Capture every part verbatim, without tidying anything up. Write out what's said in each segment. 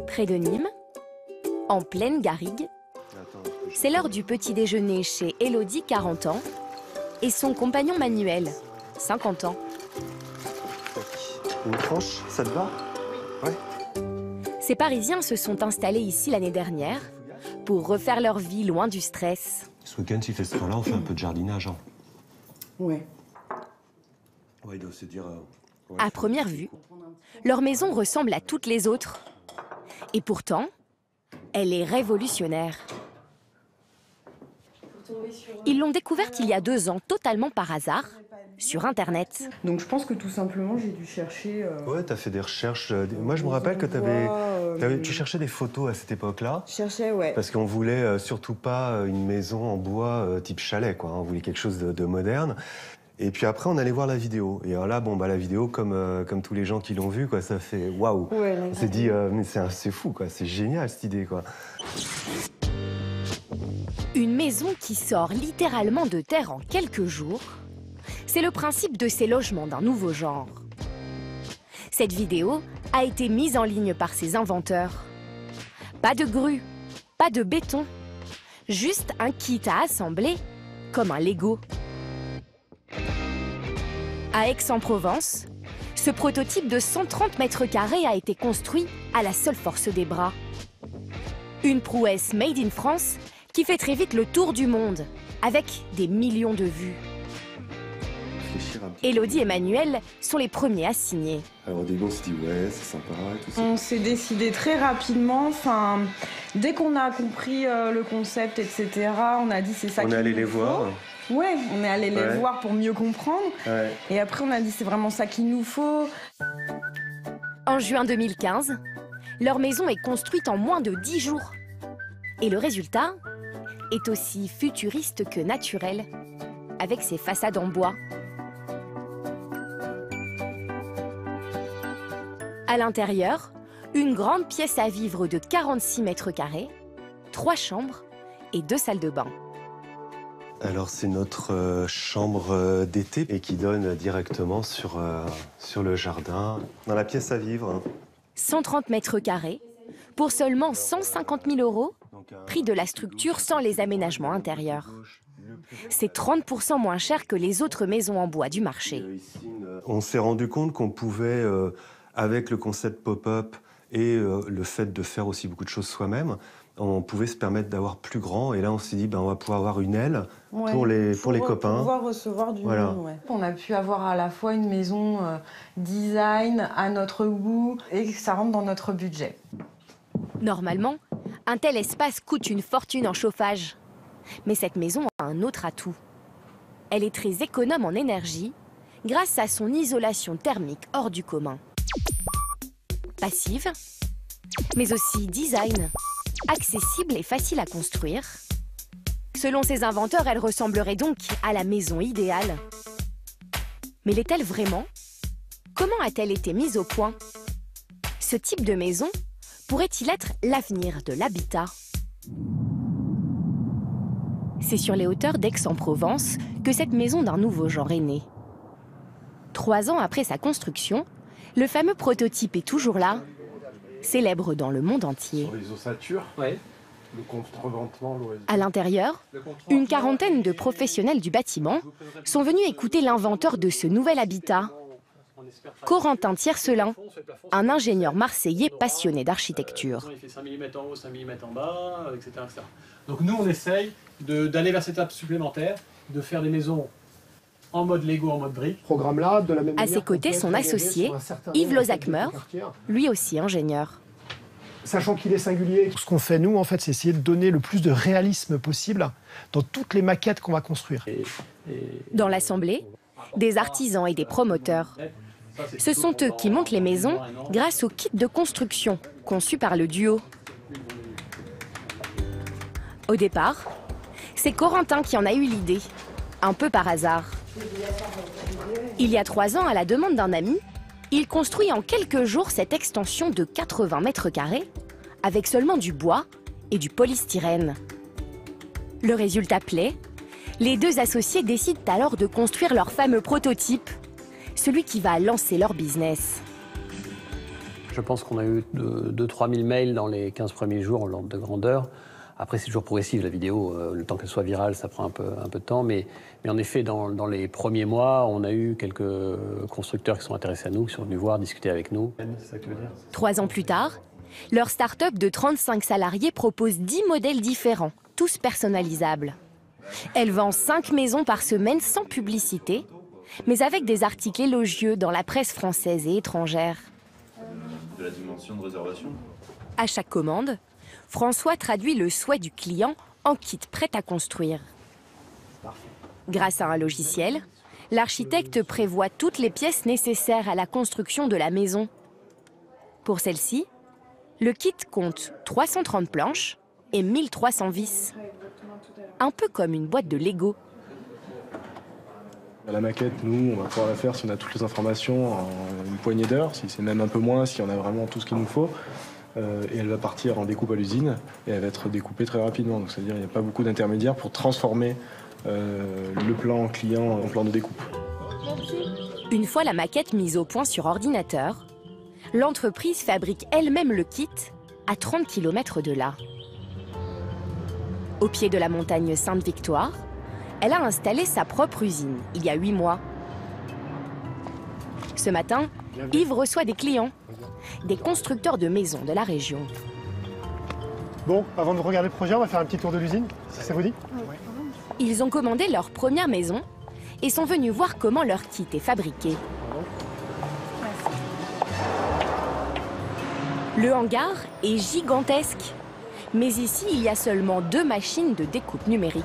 Près de Nîmes, en pleine garrigue, c'est l'heure du petit déjeuner chez Élodie, quarante ans, et son compagnon Manuel, cinquante ans. Une tranche, ça te va? Ouais. Ces Parisiens se sont installés ici l'année dernière pour refaire leur vie loin du stress. Ce week-end, s'il fait ce temps-là, on fait un peu de jardinage. Hein. Ouais. Ouais, il doit se dire... Euh, ouais, à première vue, leur maison ressemble à toutes les autres. Et pourtant, elle est révolutionnaire. Ils l'ont découverte il y a deux ans, totalement par hasard, sur Internet. Donc je pense que tout simplement, j'ai dû chercher... Euh... Ouais, t'as fait des recherches. Euh, Moi, je me rappelle que t'avais, euh... t'avais, tu cherchais des photos à cette époque-là. Je cherchais, ouais. Parce qu'on voulait euh, surtout pas euh, une maison en bois euh, type chalet, quoi. On voulait quelque chose de, de moderne. Et puis après, on allait voir la vidéo. Et alors là, bon, bah, la vidéo, comme, euh, comme tous les gens qui l'ont vue, quoi, ça fait waouh. Ouais, on s'est dit, euh, mais c'est, c'est fou, quoi. C'est génial, cette idée, quoi. Une maison qui sort littéralement de terre en quelques jours, c'est le principe de ces logements d'un nouveau genre. Cette vidéo a été mise en ligne par ses inventeurs. Pas de grue, pas de béton, juste un kit à assembler, comme un Lego. À Aix-en-Provence, ce prototype de cent trente mètres carrés a été construit à la seule force des bras. Une prouesse made in France qui fait très vite le tour du monde, avec des millions de vues. Élodie et Manuel sont les premiers à signer. Alors au début, on s'est dit, ouais, c'est sympa et tout ça. On s'est décidé très rapidement, enfin, dès qu'on a compris euh, le concept, et cetera, on a dit c'est ça qu'il nous faut. On est allé les voir. Ouais, on est allé ouais. les voir pour mieux comprendre. Ouais. Et après, on a dit c'est vraiment ça qu'il nous faut. En juin deux mille quinze, leur maison est construite en moins de dix jours. Et le résultat est aussi futuriste que naturel, avec ses façades en bois. À l'intérieur, une grande pièce à vivre de quarante-six mètres carrés, trois chambres et deux salles de bain. Alors c'est notre euh, chambre euh, d'été et qui donne directement sur, euh, sur le jardin, dans la pièce à vivre. cent trente mètres carrés, pour seulement cent cinquante mille euros, prix de la structure sans les aménagements intérieurs. C'est trente pour cent moins cher que les autres maisons en bois du marché. On s'est rendu compte qu'on pouvait, euh, avec le concept pop-up et euh, le fait de faire aussi beaucoup de choses soi-même, on pouvait se permettre d'avoir plus grand. Et là, on s'est dit, ben, on va pouvoir avoir une aile ouais, pour les, pour, pour les copains. Pour pouvoir recevoir du voilà. monde, ouais. On a pu avoir à la fois une maison euh, design à notre goût et que ça rentre dans notre budget. Normalement, un tel espace coûte une fortune en chauffage. Mais cette maison a un autre atout. Elle est très économe en énergie grâce à son isolation thermique hors du commun. Passive, mais aussi design, accessible et facile à construire. Selon ses inventeurs, elle ressemblerait donc à la maison idéale. Mais l'est-elle vraiment? Comment a-t-elle été mise au point? Ce type de maison pourrait-il être l'avenir de l'habitat? C'est sur les hauteurs d'Aix-en-Provence que cette maison d'un nouveau genre est née. Trois ans après sa construction, le fameux prototype est toujours là, célèbre dans le monde entier. Sur les ossatures, ouais. Le contreventement, l'oiseau. À l'intérieur, une quarantaine de professionnels du bâtiment sont venus écouter l'inventeur de ce nouvel habitat, Corentin Tiercelin, un ingénieur marseillais passionné d'architecture. Il fait cinq millimètres en haut, cinq millimètres en bas, et cetera et cetera. Donc nous, on essaye d'aller vers cette étape supplémentaire, de faire des maisons en mode Lego, en mode brique. Programme là, de la même à ses côtés, son associé, Yves Lozakmer, lui aussi ingénieur. Sachant qu'il est singulier, ce qu'on fait nous, en fait, c'est essayer de donner le plus de réalisme possible dans toutes les maquettes qu'on va construire. Et, et... Dans l'assemblée, des artisans et des promoteurs. Ce sont eux qui montent les maisons grâce au kit de construction conçu par le duo. Au départ, c'est Corentin qui en a eu l'idée, un peu par hasard. Il y a trois ans, à la demande d'un ami, il construit en quelques jours cette extension de quatre-vingts mètres carrés avec seulement du bois et du polystyrène. Le résultat plaît. Les deux associés décident alors de construire leur fameux prototype, celui qui va lancer leur business. Je pense qu'on a eu deux à trois mille mails dans les quinze premiers jours en l'ordre de grandeur. Après, c'est toujours progressif, la vidéo. Euh, le temps qu'elle soit virale, ça prend un peu, un peu de temps. Mais, mais en effet, dans, dans les premiers mois, on a eu quelques constructeurs qui sont intéressés à nous, qui sont venus voir, discuter avec nous. C'est ça que tu veux dire ? Trois ans plus tard, leur start-up de trente-cinq salariés propose dix modèles différents, tous personnalisables. Elle vend cinq maisons par semaine sans publicité, mais avec des articles élogieux dans la presse française et étrangère. De la dimension de réservation. À chaque commande, François traduit le souhait du client en kit prêt à construire. Grâce à un logiciel, l'architecte prévoit toutes les pièces nécessaires à la construction de la maison. Pour celle-ci, le kit compte trois cent trente planches et mille trois cents vis. Un peu comme une boîte de Lego. La maquette, nous, on va pouvoir la faire si on a toutes les informations en une poignée d'heures, si c'est même un peu moins, si on a vraiment tout ce qu'il nous faut. Euh, et elle va partir en découpe à l'usine et elle va être découpée très rapidement. Donc, c'est-à-dire qu'il n'y a pas beaucoup d'intermédiaires pour transformer euh, le plan client en plan de découpe. Une fois la maquette mise au point sur ordinateur, l'entreprise fabrique elle-même le kit à trente kilomètres de là. Au pied de la montagne Sainte-Victoire, elle a installé sa propre usine il y a huit mois. Ce matin, Yves reçoit des clients, des constructeurs de maisons de la région. Bon, avant de regarder le projet, on va faire un petit tour de l'usine, si ça vous dit. Ils ont commandé leur première maison et sont venus voir comment leur kit est fabriqué. Le hangar est gigantesque, mais ici, il y a seulement deux machines de découpe numérique.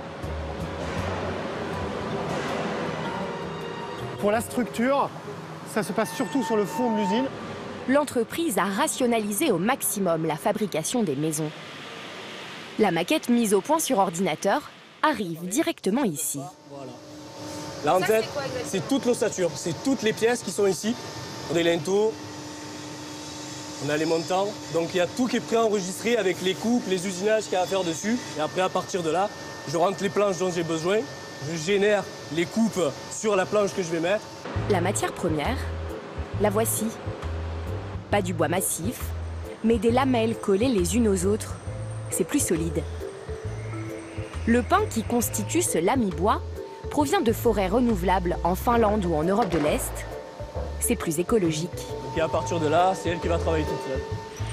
Pour la structure, ça se passe surtout sur le fond de l'usine. L'entreprise a rationalisé au maximum la fabrication des maisons. La maquette mise au point sur ordinateur arrive directement ici. Voilà. Là en fait, c'est toute l'ossature, c'est toutes les pièces qui sont ici. On a les linteaux, on a les montants, donc il y a tout qui est préenregistré avec les coupes, les usinages qu'il y a à faire dessus. Et après, à partir de là, je rentre les planches dont j'ai besoin, je génère les coupes sur la planche que je vais mettre. La matière première, la voici. Pas du bois massif, mais des lamelles collées les unes aux autres. C'est plus solide. Le pin qui constitue ce lami-bois provient de forêts renouvelables en Finlande ou en Europe de l'Est. C'est plus écologique. Et à partir de là, c'est elle qui va travailler toute seule.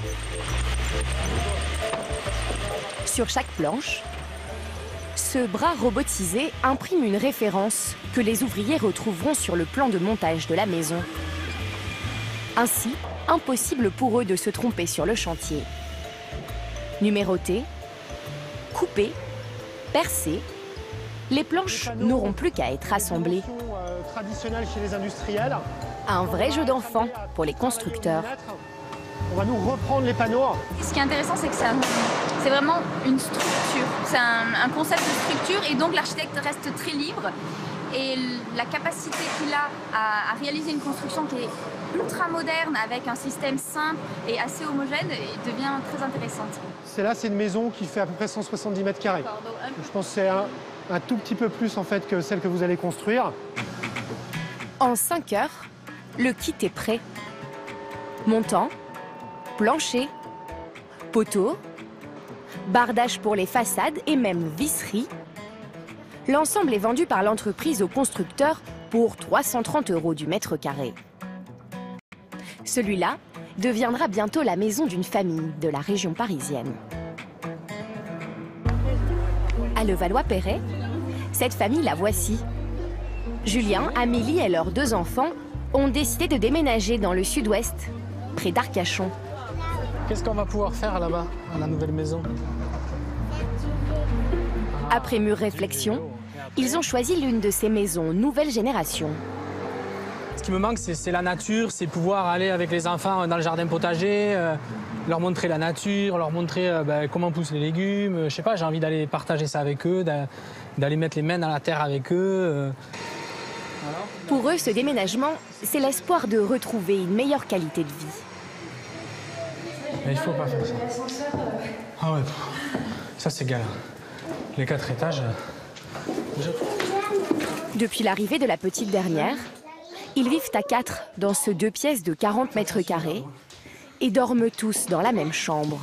Sur chaque planche, ce bras robotisé imprime une référence que les ouvriers retrouveront sur le plan de montage de la maison. Ainsi, impossible pour eux de se tromper sur le chantier. Numérotées, coupées, percées, les planches n'auront plus qu'à être assemblées. Traditionnelle chez les industriels. Un vrai jeu d'enfant pour les constructeurs. On va nous reprendre les panneaux. Ce qui est intéressant, c'est que c'est vraiment une structure. C'est un, un concept de structure et donc l'architecte reste très libre. Et la capacité qu'il a à, à réaliser une construction qui est ultra moderne, avec un système simple et assez homogène, devient très intéressante. Celle-là, c'est une maison qui fait à peu près cent soixante-dix mètres carrés. Je pense que c'est un, un tout petit peu plus en fait que celle que vous allez construire. En cinq heures, le kit est prêt. Montant, plancher, poteau, bardage pour les façades et même visserie. L'ensemble est vendu par l'entreprise au constructeur pour trois cent trente euros du mètre carré. Celui-là deviendra bientôt la maison d'une famille de la région parisienne. À Levallois-Perret, cette famille la voici. Julien, Amélie et leurs deux enfants ont décidé de déménager dans le sud-ouest, près d'Arcachon. Qu'est-ce qu'on va pouvoir faire là-bas, à la nouvelle maison? Après mûre réflexion, ils ont choisi l'une de ces maisons nouvelle génération. Ce qui me manque, c'est la nature, c'est pouvoir aller avec les enfants dans le jardin potager, euh, leur montrer la nature, leur montrer euh, ben, comment poussent les légumes. Euh, je sais pas, j'ai envie d'aller partager ça avec eux, d'aller mettre les mains dans la terre avec eux. Euh. Voilà. Pour eux, ce déménagement, c'est l'espoir de retrouver une meilleure qualité de vie. Mais il faut pas faire ça. Ah ouais, ça c'est galère. Les quatre étages. Déjà... Depuis l'arrivée de la petite dernière, ils vivent à quatre dans ce deux pièces de quarante mètres carrés, et dorment tous dans la même chambre.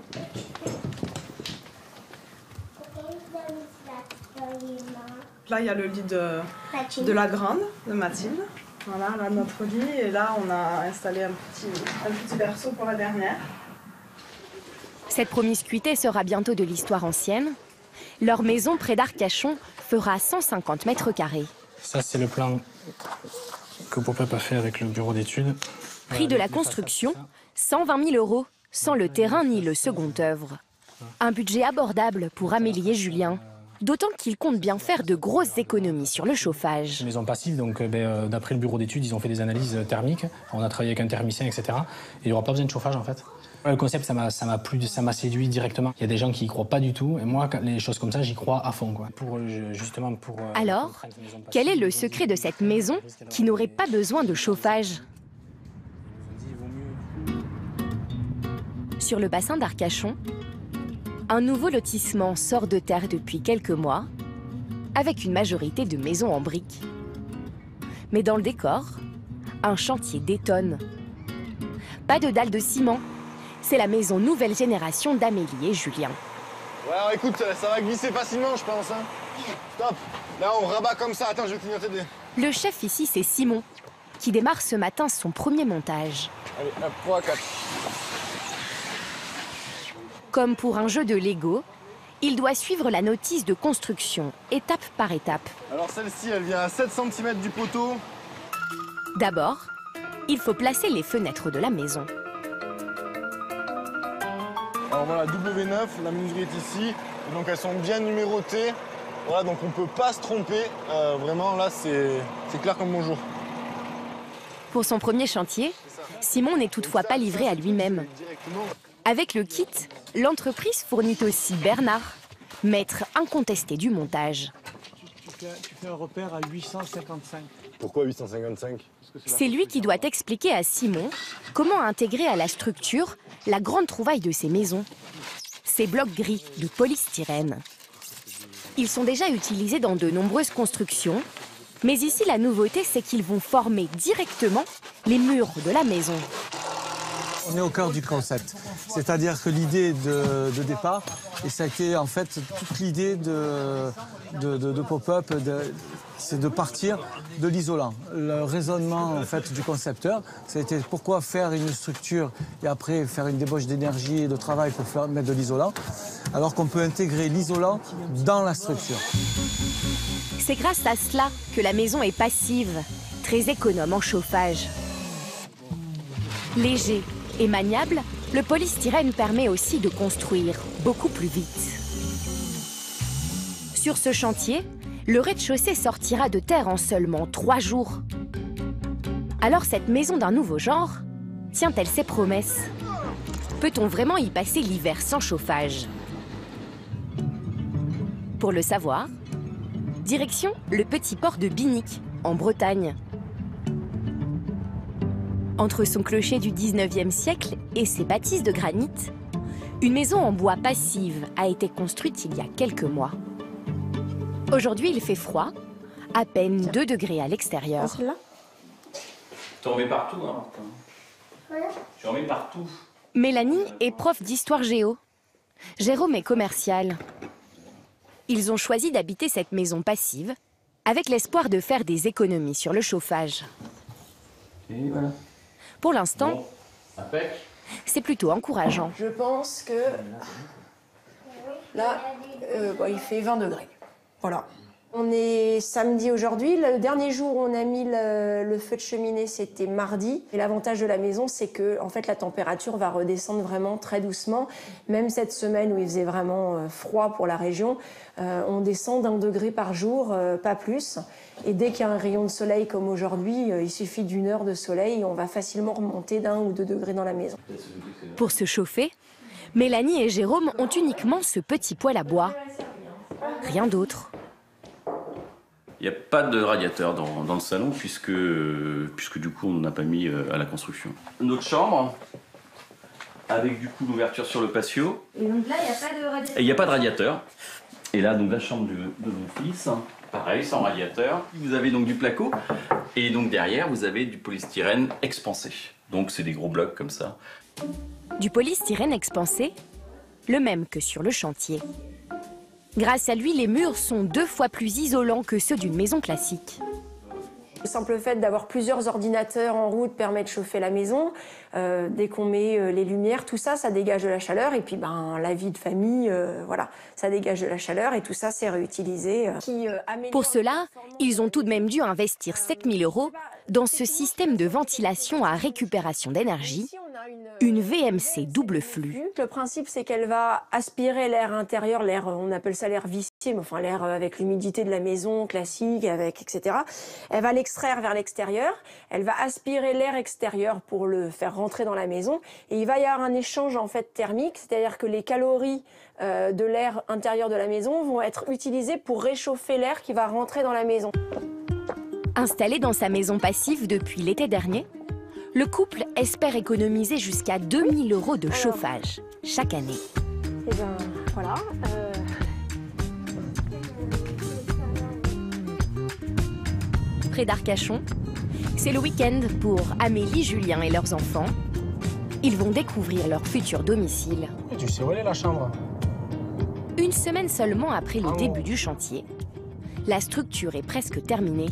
Là, il y a le lit de, de la grande, de Mathilde. Voilà, là, notre lit. Et là, on a installé un petit, un petit berceau pour la dernière. Cette promiscuité sera bientôt de l'histoire ancienne. Leur maison près d'Arcachon fera cent cinquante mètres carrés. Ça, c'est le plan que Pop-Up a fait avec le bureau d'études. Prix de la construction, cent vingt mille euros, sans le terrain ni le second œuvre. Un budget abordable pour Amélie et Julien, d'autant qu'ils comptent bien faire de grosses économies sur le chauffage. Maison passive, donc ben, d'après le bureau d'études, ils ont fait des analyses thermiques. On a travaillé avec un thermicien, et cetera. Et il n'y aura pas besoin de chauffage, en fait. Le concept, ça m'a, ça m'a plu, ça m'a séduit directement. Il y a des gens qui y croient pas du tout, et moi, les choses comme ça, j'y crois à fond, quoi. Pour justement pour. Alors, quel est le secret de cette maison qui n'aurait pas besoin de chauffage? Sur le bassin d'Arcachon, un nouveau lotissement sort de terre depuis quelques mois, avec une majorité de maisons en briques. Mais dans le décor, un chantier détonne. Pas de dalles de ciment. C'est la maison nouvelle génération d'Amélie et Julien. Ouais, alors écoute, ça va glisser facilement, je pense. Hein. Stop. Là, on rabat comme ça. Attends, je vais clignoter des... Le chef ici, c'est Simon, qui démarre ce matin son premier montage. Allez, hop, trois, quatre. Comme pour un jeu de Lego, il doit suivre la notice de construction, étape par étape. Alors celle-ci, elle vient à sept centimètres du poteau. D'abord, il faut placer les fenêtres de la maison. Alors voilà, W neuf, la menuiserie est ici. Et donc elles sont bien numérotées. Voilà, donc on peut pas se tromper. Euh, vraiment, là, c'est clair comme bonjour. Pour son premier chantier, Simon n'est toutefois pas livré à lui-même. Avec le kit, l'entreprise fournit aussi Bernard, maître incontesté du montage. Tu fais un repère à huit cent cinquante-cinq. Pourquoi huit cent cinquante-cinq? C'est lui qui doit expliquer à Simon comment intégrer à la structure la grande trouvaille de ces maisons. Ces blocs gris de polystyrène. Ils sont déjà utilisés dans de nombreuses constructions, mais ici la nouveauté c'est qu'ils vont former directement les murs de la maison. On est au cœur du concept, c'est-à-dire que l'idée de, de départ, et ça a été en fait toute l'idée de, de, de, de Pop-Up, c'est de partir de l'isolant. Le raisonnement en fait du concepteur, ça a été pourquoi faire une structure et après faire une débauche d'énergie et de travail pour faire, mettre de l'isolant, alors qu'on peut intégrer l'isolant dans la structure. C'est grâce à cela que la maison est passive, très économe en chauffage. Léger et maniable, le polystyrène permet aussi de construire beaucoup plus vite. Sur ce chantier, le rez-de-chaussée sortira de terre en seulement trois jours. Alors cette maison d'un nouveau genre, tient-elle ses promesses? Peut-on vraiment y passer l'hiver sans chauffage? Pour le savoir, direction le petit port de Binic, en Bretagne. Entre son clocher du dix-neuvième siècle et ses bâtisses de granit, une maison en bois passive a été construite il y a quelques mois. Aujourd'hui, il fait froid, à peine deux degrés à l'extérieur. Tu en remets partout, hein, Martin. Tu en remets partout. Mélanie est prof d'histoire géo. Jérôme est commercial. Ils ont choisi d'habiter cette maison passive avec l'espoir de faire des économies sur le chauffage. Et voilà. Pour l'instant, bon, c'est plutôt encourageant. Je pense que là, euh, bon, il fait vingt degrés. Voilà. On est samedi aujourd'hui. Le dernier jour où on a mis le, le feu de cheminée, c'était mardi. Et l'avantage de la maison, c'est que en fait, la température va redescendre vraiment très doucement. Même cette semaine où il faisait vraiment euh, froid pour la région, euh, on descend d'un degré par jour, euh, pas plus. Et dès qu'il y a un rayon de soleil comme aujourd'hui, euh, il suffit d'une heure de soleil et on va facilement remonter d'un ou deux degrés dans la maison. Pour se chauffer, Mélanie et Jérôme ont uniquement ce petit poêle à bois. Rien d'autre. Il n'y a pas de radiateur dans, dans le salon puisque, puisque du coup on n'a pas mis à la construction. Notre chambre, avec du coup l'ouverture sur le patio. Et donc là, il n'y a pas de radiateur. Et il n'y a pas de radiateur. Et là, donc la chambre de, de mon fils, pareil, sans radiateur. Vous avez donc du placo, et donc derrière, vous avez du polystyrène expansé. Donc c'est des gros blocs comme ça. Du polystyrène expansé, le même que sur le chantier. Grâce à lui, les murs sont deux fois plus isolants que ceux d'une maison classique. Le simple fait d'avoir plusieurs ordinateurs en route permet de chauffer la maison. Euh, dès qu'on met euh, les lumières, tout ça, ça dégage de la chaleur. Et puis, ben, la vie de famille, euh, voilà, ça dégage de la chaleur et tout ça, c'est réutilisé. Euh, qui, euh, Pour cela, ils ont tout de même dû investir sept mille euros dans ce système de ventilation à récupération d'énergie, une V M C double flux. Le principe, c'est qu'elle va aspirer l'air intérieur, l'air, on appelle ça l'air vicié, mais enfin l'air avec l'humidité de la maison classique, avec et cetera. Elle va l'extraire vers l'extérieur, elle va aspirer l'air extérieur pour le faire rentrer dans la maison, et il va y avoir un échange en fait thermique, c'est-à-dire que les calories euh, de l'air intérieur de la maison vont être utilisées pour réchauffer l'air qui va rentrer dans la maison. Installé dans sa maison passive depuis l'été dernier, le couple espère économiser jusqu'à deux mille euros de chauffage chaque année. Et bien, voilà. Euh... Près d'Arcachon, c'est le week-end pour Amélie, Julien et leurs enfants. Ils vont découvrir leur futur domicile. Et tu sais où elle est la chambre? Une semaine seulement après le début du chantier, la structure est presque terminée.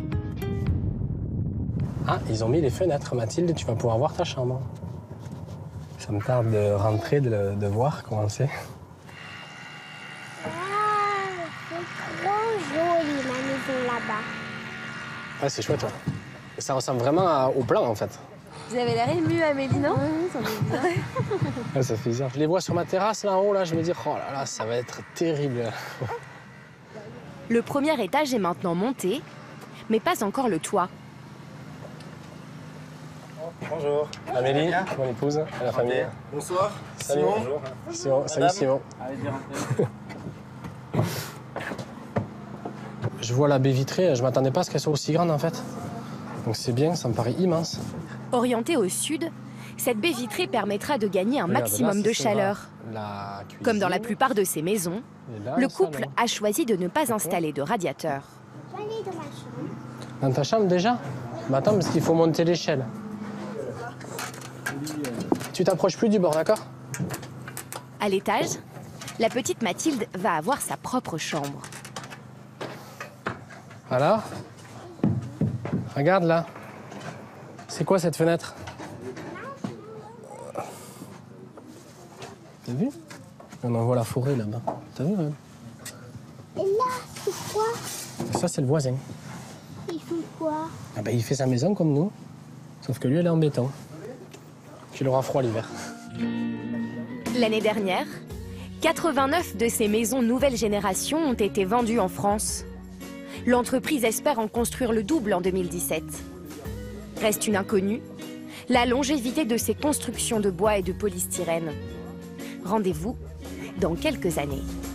Ah, ils ont mis les fenêtres, Mathilde, tu vas pouvoir voir ta chambre. Ça me tarde de rentrer, de, le, de voir comment c'est. Ah, c'est trop joli la maison là-bas. Ouais, c'est chouette, ouais. Ça ressemble vraiment à, au plan, en fait. Vous avez l'air émue, Amélie, non? Oui, ça fait bizarre. Ouais, ça fait bizarre. Je les vois sur ma terrasse, là en haut, là, je me dis, oh là là, ça va être terrible. Le premier étage est maintenant monté, mais pas encore le toit. Bonjour. Amélie, mon épouse, et la famille. Bonsoir. Salut. Simon. Bonjour. Simon. Salut Simon. Allez, bien rentré. Je vois la baie vitrée, je m'attendais pas à ce qu'elle soit aussi grande en fait. Donc c'est bien, ça me paraît immense. Orientée au sud, cette baie vitrée permettra de gagner un Regarde, maximum là, de c'est chaleur. La cuisine. Comme dans la plupart de ces maisons, là, le le couple salon. a choisi de ne pas installer de radiateur. Je vais aller dans ma chambre. Dans ta chambre déjà? Mais attends, parce qu'il faut monter l'échelle. Tu t'approches plus du bord, d'accord? À l'étage, la petite Mathilde va avoir sa propre chambre. Alors? Regarde là. C'est quoi cette fenêtre? T'as vu? On en voit la forêt là-bas. T'as vu, regarde? Et là, c'est quoi? Ça, c'est le voisin. Ils font quoi? Ah ben, il fait sa maison comme nous, sauf que lui, elle est en béton. Qu'il aura froid l'hiver. L'année dernière, quatre-vingt-neuf de ces maisons nouvelle génération ont été vendues en France. L'entreprise espère en construire le double en deux mille dix-sept. Reste une inconnue, la longévité de ces constructions de bois et de polystyrène. Rendez-vous dans quelques années.